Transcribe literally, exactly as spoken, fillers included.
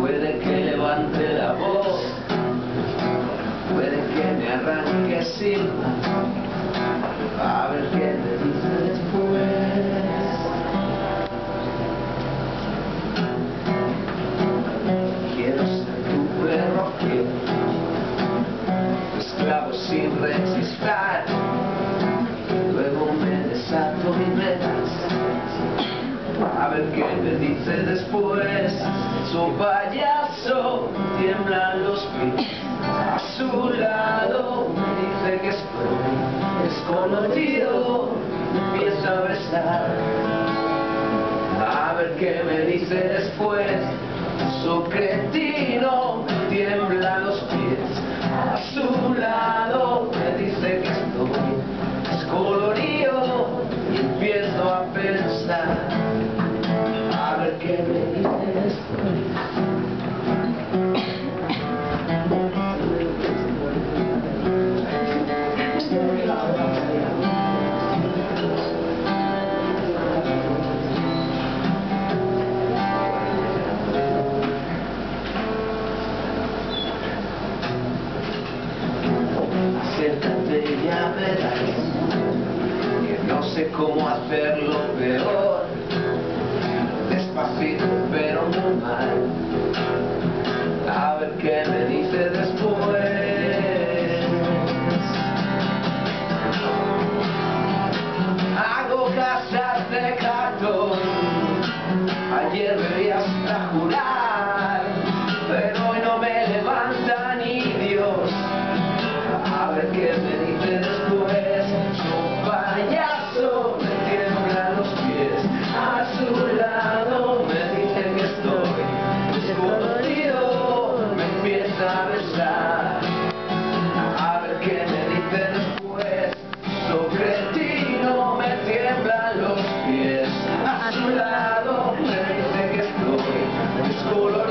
Puede que levante la voz, puede que me arranque sin a ver qué me dice después. Quiero ser tu perro fiel, tu esclavo sin resistir. Luego me desato mis venas, a ver qué me dice después. Su payaso tiembla los pies, a su lado me dice que estoy descolorido, me empieza a besar, a ver qué me dice después. Su cretino me tiembla los pies, a su lado me dice que estoy descolorido y empiezo a pensar, a ver qué me dice después. Acércate y ya verás que no sé cómo hacerlo peor, despacito pero muy mal, a ver qué me dice después. Hago casas de cartón, ayer bebí hasta jurar, pero hoy no me levanta ni Dios, a ver qué me dice después. Su payaso me tiembla los pies, a su lado me dice que estoy descolorido, me empieza a besar, a ver qué me dice después. Su cretino me tiembla los pies, a su lado me dice que estoy descolorido.